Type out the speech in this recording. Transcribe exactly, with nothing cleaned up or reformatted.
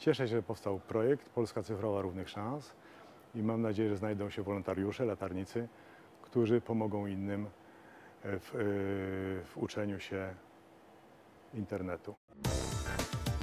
Cieszę się, że powstał projekt Polska Cyfrowa Równych Szans i mam nadzieję, że znajdą się wolontariusze, latarnicy, którzy pomogą innym w, w uczeniu się internetu.